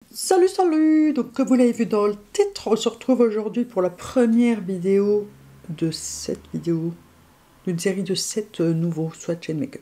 Salut, salut! Donc, comme vous l'avez vu dans le titre, on se retrouve aujourd'hui pour la première vidéo de cette vidéo, d'une série de 7 nouveaux swatch and make-up.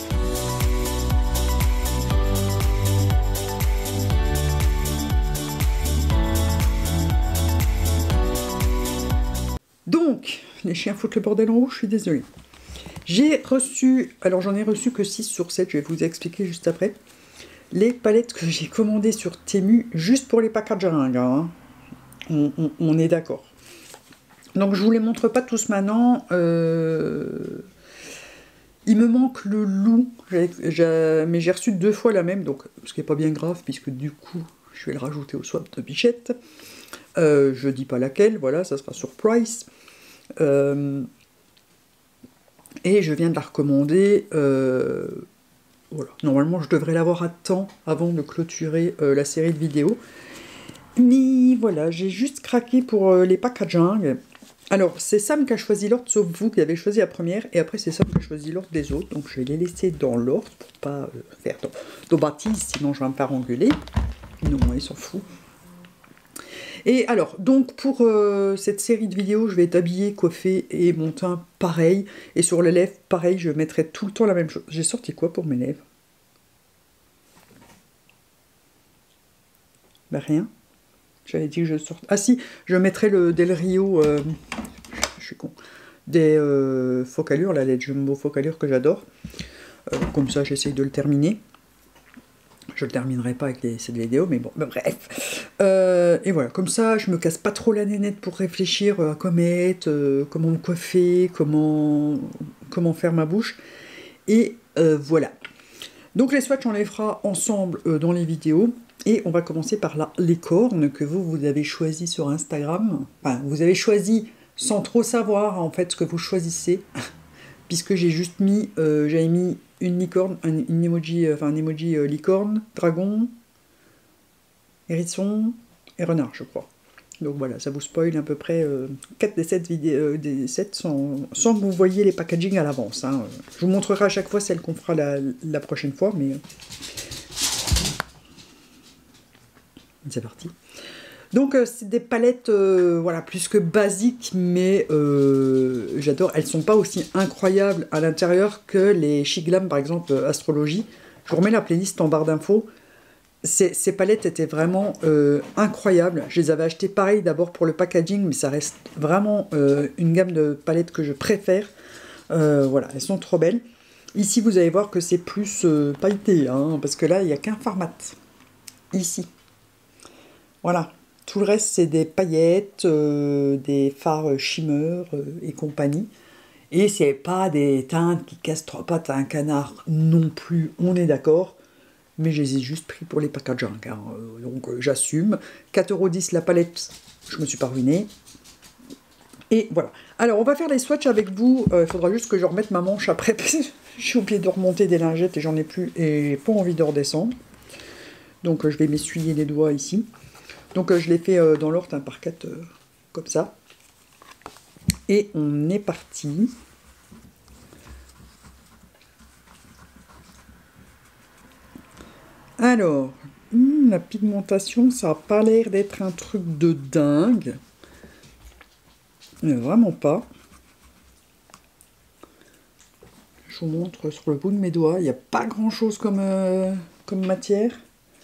Donc, les chiens foutent le bordel en haut, je suis désolée. J'ai reçu, alors j'en ai reçu que 6 sur 7, je vais vous expliquer juste après. Les palettes que j'ai commandées sur Temu, juste pour les packaging, hein. On est d'accord. Donc je vous les montre pas tous maintenant. Il me manque le loup, mais j'ai reçu 2 fois la même, donc ce qui n'est pas bien grave, puisque du coup, je vais le rajouter au swap de Bichette. Je dis pas laquelle, voilà, ça sera sur Price. Et je viens de la recommander. Voilà. Normalement, je devrais l'avoir à temps avant de clôturer la série de vidéos. Mais voilà, j'ai juste craqué pour les packaging. Alors, c'est Sam qui a choisi l'ordre, sauf vous qui avez choisi la première, et après c'est Sam qui a choisi l'ordre des autres, donc je vais les laisser dans l'ordre pour pas faire de bêtises, sinon je vais me faire engueuler. Non, il s'en fout. Et alors, donc pour cette série de vidéos, je vais être habillée, coiffée et mon teint pareil, et sur les lèvres, pareil, je mettrai tout le temps la même chose. J'ai sorti quoi pour mes lèvres? Bah rien. J'avais dit que je sortais... Ah si, je mettrai le Del Rio... je suis con. Des focalures, là, les jumbo focalures que j'adore. Comme ça, j'essaye de le terminer. Je le terminerai pas avec cette vidéo, mais bon, bah, bref. Et voilà, comme ça, je me casse pas trop la nénette pour réfléchir à quoi mettre, comment me coiffer, comment faire ma bouche. Et voilà. Donc les swatchs, on les fera ensemble dans les vidéos. Et on va commencer par la licorne que vous avez choisi sur Instagram. Enfin, vous avez choisi sans trop savoir en fait ce que vous choisissez. Puisque j'ai juste mis, j'avais mis une licorne, une emoji, enfin un emoji licorne, dragon, hérisson et renard, je crois. Donc voilà, ça vous spoil à peu près 4 des 7 vidéos des 7 sans que vous voyiez les packaging à l'avance. Hein. Je vous montrerai à chaque fois celle qu'on fera la prochaine fois, mais c'est parti. Donc c'est des palettes voilà, plus que basiques, mais j'adore. Elles sont pas aussi incroyables à l'intérieur que les Chic Glam, par exemple, Astrologie. Je vous remets la playlist en barre d'infos. Ces palettes étaient vraiment incroyables. Je les avais achetées pareil d'abord pour le packaging, mais ça reste vraiment une gamme de palettes que je préfère. Voilà, elles sont trop belles. Ici, vous allez voir que c'est plus pailleté, hein, parce que là, il n'y a qu'un format. Ici. Voilà. Tout le reste, c'est des paillettes, des fards shimmer et compagnie. Et c'est pas des teintes qui cassent trois pattes à un canard non plus, on est d'accord. Mais je les ai juste pris pour les packaging. Hein. Donc j'assume. 4,10 € la palette, je me suis pas ruinée. Et voilà. Alors on va faire les swatchs avec vous. Il faudra juste que je remette ma manche après. J'ai oublié de remonter des lingettes et j'en ai plus. Et j'ai pas envie de redescendre. Donc je vais m'essuyer les doigts ici. Donc je l'ai fait dans l'ordre, par 4, comme ça. Et on est parti. Alors, la pigmentation, ça n'a pas l'air d'être un truc de dingue. Mais vraiment pas. Je vous montre sur le bout de mes doigts. Il n'y a pas grand-chose comme matière.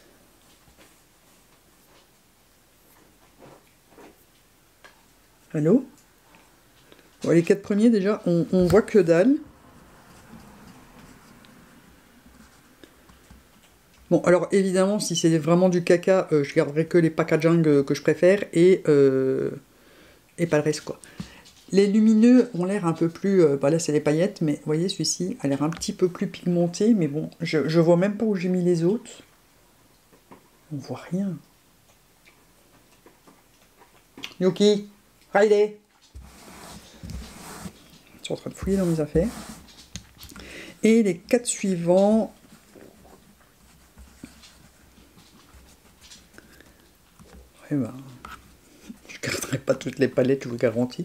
Allô? Bon, les 4 premiers, déjà, on voit que dalle. Bon, alors évidemment, si c'est vraiment du caca, je garderai que les packaging que je préfère et pas le reste, quoi. Les lumineux ont l'air un peu plus... bah là, c'est les paillettes, mais vous voyez, celui-ci a l'air un petit peu plus pigmenté, mais bon, je vois même pas où j'ai mis les autres. On voit rien. Yuki, Riley. Je suis en train de fouiller dans mes affaires. Et les 4 suivants... Eh ben, je ne garderai pas toutes les palettes, je vous garantis.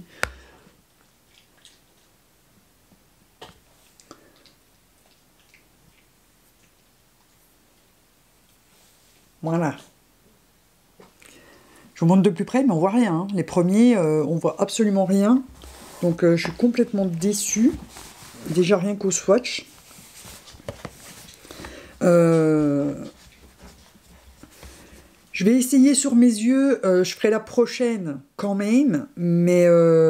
Voilà. Je vous montre de plus près, mais on voit rien. Hein. Les premiers, on voit absolument rien. Donc je suis complètement déçue. Déjà rien qu'au swatch. Je vais essayer sur mes yeux. Je ferai la prochaine quand même. Mais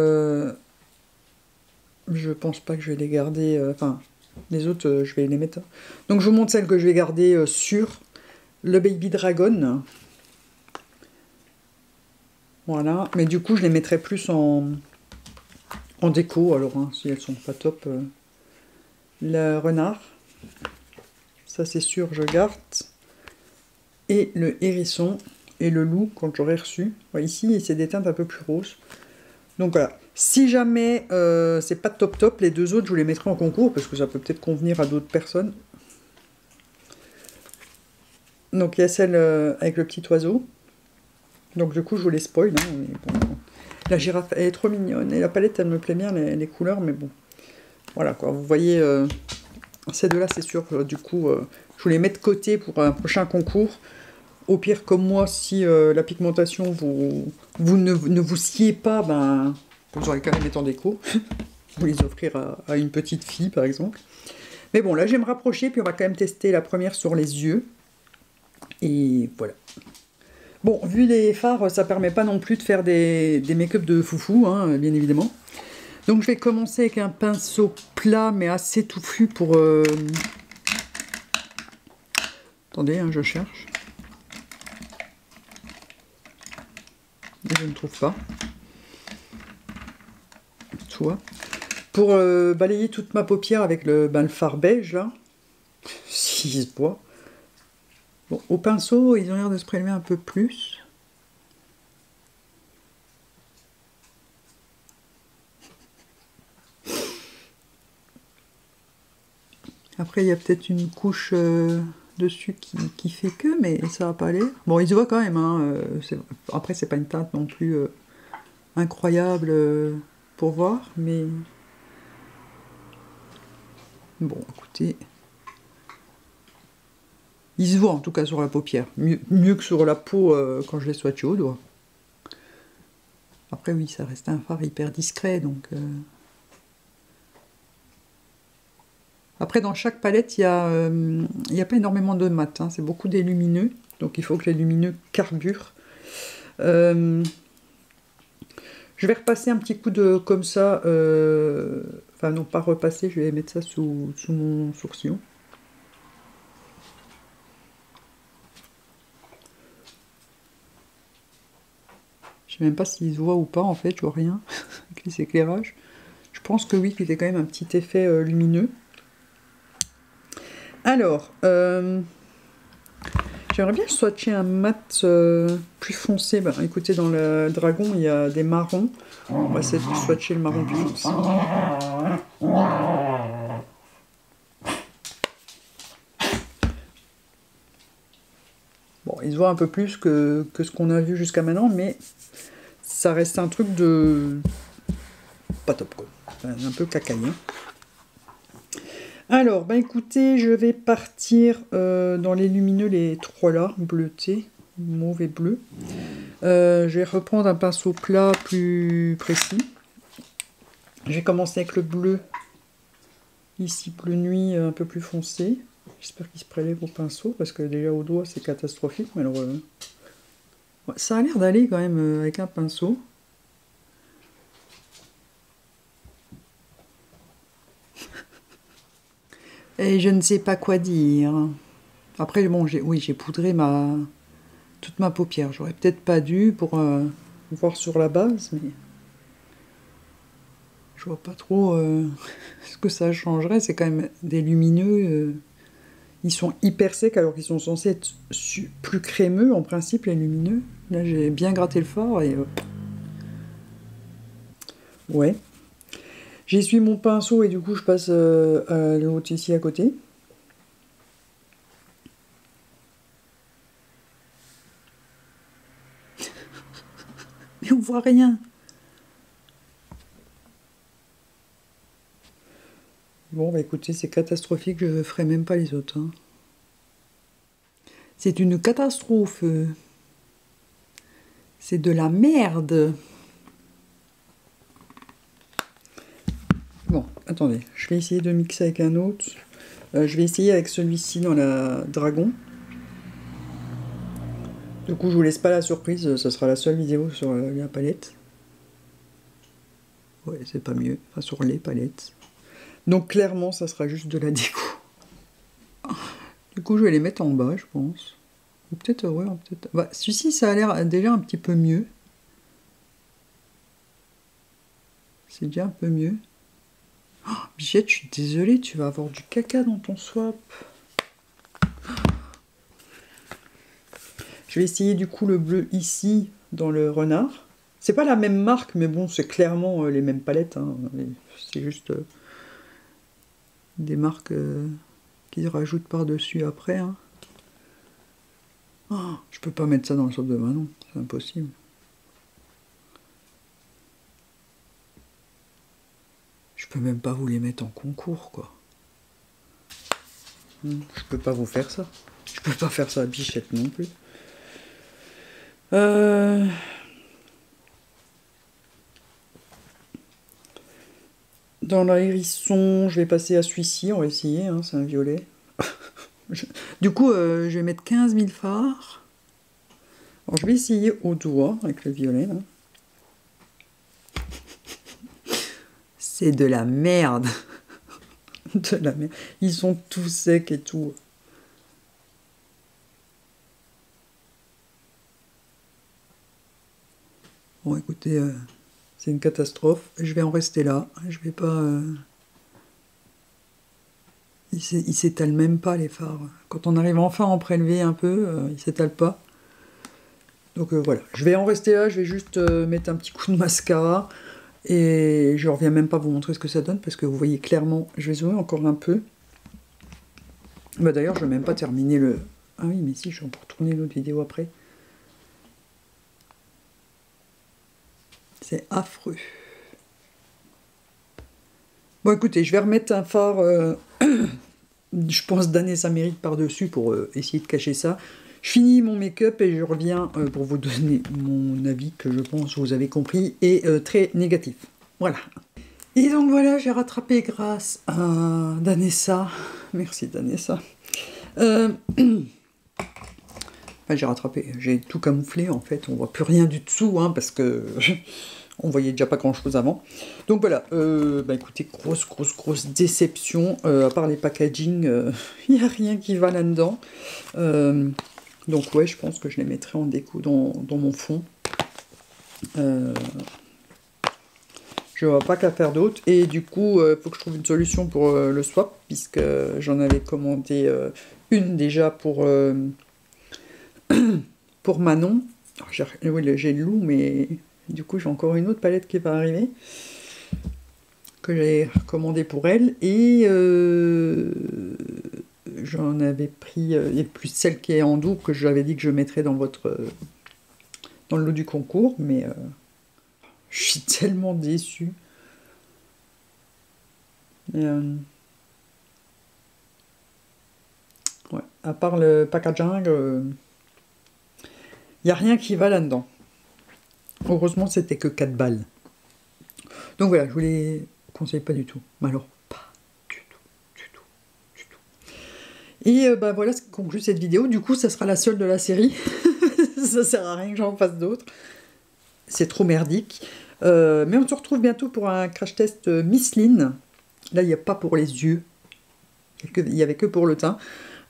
je pense pas que je vais les garder. Enfin, les autres, je vais les mettre. Donc je vous montre celle que je vais garder sur le Baby Dragon. Voilà. Mais du coup, je les mettrai plus en déco. Alors, hein, si elles sont pas top. Le renard. Ça, c'est sûr, je garde. Et le hérisson et le loup, quand j'aurai reçu. Voilà, ici, c'est des teintes un peu plus roses. Donc voilà. Si jamais c'est pas top, les deux autres, je vous les mettrai en concours, parce que ça peut peut-être convenir à d'autres personnes. Donc il y a celle avec le petit oiseau. Donc du coup, je vous les spoil. Hein, mais bon, la girafe, elle est trop mignonne. Et la palette, elle me plaît bien, les couleurs, mais bon. Voilà, quoi. Vous voyez, ces deux-là, c'est sûr. Du coup, je vous les mets de côté pour un prochain concours. Au pire, comme moi, si la pigmentation, vous ne vous sciez pas, ben, vous aurez quand même été en déco. Vous les offrir à une petite fille, par exemple. Mais bon, là, je vais me rapprocher, puis on va quand même tester la première sur les yeux. Et voilà. Bon, vu les fards, ça permet pas non plus de faire des make-up de foufou, hein, bien évidemment. Donc, je vais commencer avec un pinceau plat, mais assez touffu pour... Attendez, hein, je cherche. Je ne trouve pas. Tu vois. Pour balayer toute ma paupière avec le fard beige, là. S'il se voit. Bon, au pinceau, ils ont l'air de se prélever un peu plus. Après, il y a peut-être une couche dessus qui fait que, mais ça va pas aller. Bon, il se voit quand même. Hein, après, c'est pas une teinte non plus incroyable pour voir, mais... Bon, écoutez... Il se voit en tout cas sur la paupière. Mieux que sur la peau quand je l'ai swatché au doigt. Après, oui, ça reste un fard hyper discret, donc... Après, dans chaque palette, il y a pas énormément de mat. Hein, c'est beaucoup des lumineux. Donc, il faut que les lumineux carburent. Je vais repasser un petit coup de comme ça. Enfin, non, pas repasser. Je vais mettre ça sous mon sourcillon. Je sais même pas s'il se voit ou pas, en fait. Je vois rien avec les éclairages. Je pense que oui, qu'il y a quand même un petit effet lumineux. Alors, j'aimerais bien swatcher un mat plus foncé. Bah, écoutez, dans le dragon, il y a des marrons. On va essayer de swatcher le marron plus foncé. Bon, il se voit un peu plus que ce qu'on a vu jusqu'à maintenant, mais ça reste un truc de... pas top, quoi. Un peu cacaille, hein. Alors, bah écoutez, je vais partir dans les lumineux, les trois là, bleuté, mauve et bleu. Je vais reprendre un pinceau plat plus précis. Je vais commencer avec le bleu, ici bleu nuit, un peu plus foncé. J'espère qu'il se prélève au pinceau, parce que déjà au doigt c'est catastrophique. Mais alors, ouais, ça a l'air d'aller quand même avec un pinceau. Et je ne sais pas quoi dire. Après, bon, oui, j'ai poudré toute ma paupière. J'aurais peut-être pas dû pour voir sur la base, mais je vois pas trop ce que ça changerait. C'est quand même des lumineux. Ils sont hyper secs alors qu'ils sont censés être plus crémeux en principe, les lumineux. Là, j'ai bien gratté le fard et... ouais. J'essuie mon pinceau et du coup, je passe à l'autre ici à côté. Mais on voit rien. Bon, bah écoutez, c'est catastrophique, je ferai même pas les autres. Hein. C'est une catastrophe. C'est de la merde. Bon, attendez, je vais essayer de mixer avec un autre. Je vais essayer avec celui-ci dans la Dragon. Du coup, je vous laisse pas la surprise, ce sera la seule vidéo sur la palette. Ouais, c'est pas mieux, enfin sur les palettes. Donc clairement, ça sera juste de la déco. Du coup, je vais les mettre en bas, je pense. Ou peut-être, ouais, peut-être... Bah, celui-ci, ça a l'air déjà un petit peu mieux. C'est déjà un peu mieux. Oh, Bichette, je suis désolée, tu vas avoir du caca dans ton swap. Je vais essayer du coup le bleu ici, dans le renard. C'est pas la même marque, mais bon, c'est clairement les mêmes palettes. Hein. C'est juste des marques qu'ils rajoutent par-dessus après. Hein. Oh, je peux pas mettre ça dans le swap de Manon, c'est impossible. Je peux même pas vous les mettre en concours, quoi. Je peux pas vous faire ça. Je peux pas faire ça à Bichette non plus. Dans l'hérisson, je vais passer à celui-ci, on va essayer, hein, c'est un violet. Du coup, je vais mettre 15 000 fards. Alors, je vais essayer au doigt avec le violet, là. C'est de la merde. De la merde. Ils sont tous secs et tout. Bon, écoutez, c'est une catastrophe. Je vais en rester là. Je vais pas... Ils s'étalent même pas, les fards. Quand on arrive enfin à en prélever un peu, ils s'étalent pas. Donc voilà, je vais en rester là. Je vais juste mettre un petit coup de mascara. Et je reviens même pas vous montrer ce que ça donne, parce que vous voyez clairement... Je vais zoomer encore un peu. Bah d'ailleurs, je vais même pas terminer le... Ah oui, mais si, je vais encore tourner une autre vidéo après. C'est affreux. Bon, écoutez, je vais remettre un phare, je pense, d'Anessa Mérite par-dessus pour essayer de cacher ça. Je finis mon make-up et je reviens pour vous donner mon avis, que je pense vous avez compris, est très négatif. Voilà. Et donc voilà, j'ai rattrapé grâce à Danessa. Merci Danessa. Enfin, j'ai rattrapé, j'ai tout camouflé en fait, on voit plus rien du dessous, hein, parce que on voyait déjà pas grand chose avant. Donc voilà, bah écoutez, grosse déception, à part les packaging, il n'y a rien qui va là-dedans. Donc ouais, je pense que je les mettrai en déco dans mon fond. Je vois pas qu'à faire d'autre. Et du coup, il faut que je trouve une solution pour le swap, puisque j'en avais commandé une déjà pour Manon. Oui, j'ai le loup, mais du coup, j'ai encore une autre palette qui va arriver, que j'ai commandée pour elle. Et j'en avais pris, et plus celle qui est en double, que j'avais dit que je mettrais dans dans le lot du concours, mais je suis tellement déçue. Et, ouais, à part le packaging, il n'y a rien qui va là-dedans. Heureusement, c'était que 4 balles. Donc voilà, je vous les conseille pas du tout. Mais alors, pas du tout. Et bah voilà ce qui conclut cette vidéo. Du coup, ça sera la seule de la série. Ça sert à rien que j'en fasse d'autres. C'est trop merdique. Mais on se retrouve bientôt pour un crash test Miss Lynn. Là, il n'y a pas pour les yeux. Il n'y avait que pour le teint.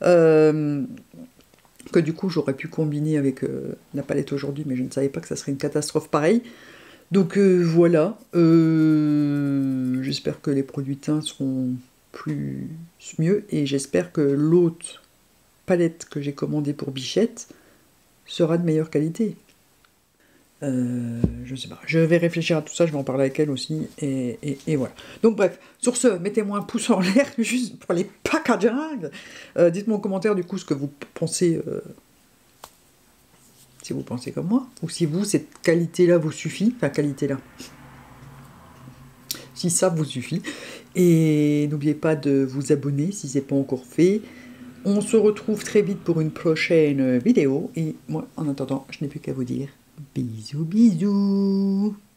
Que du coup, j'aurais pu combiner avec la palette aujourd'hui, mais je ne savais pas que ça serait une catastrophe pareille. Donc voilà. J'espère que les produits teints seront mieux. Et j'espère que l'autre palette que j'ai commandée pour Bichette sera de meilleure qualité. Je sais pas, je vais réfléchir à tout ça, je vais en parler avec elle aussi, et voilà. Donc bref, sur ce, mettez-moi un pouce en l'air, juste pour les packaging. Dites-moi en commentaire du coup ce que vous pensez, si vous pensez comme moi, ou si vous, cette qualité-là vous suffit, enfin qualité-là, si ça vous suffit. Et n'oubliez pas de vous abonner si ce n'est pas encore fait. On se retrouve très vite pour une prochaine vidéo, et moi, en attendant, je n'ai plus qu'à vous dire Bisous, bisous.